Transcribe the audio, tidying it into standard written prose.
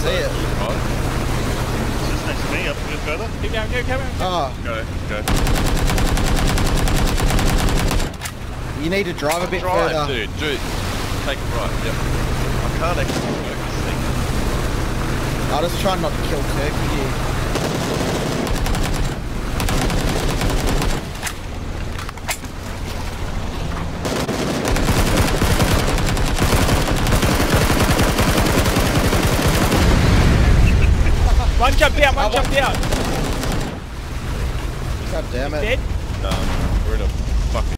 see it. Right. It's just next to me, up a bit further. Keep going, go. Oh, Go. you need to drive a bit Drive, further. dude. Take it right, yep. I can't actually work this thing. I'll just try not to kill Turkey here. One jumped out. God damn it. Dead. We're in a fucking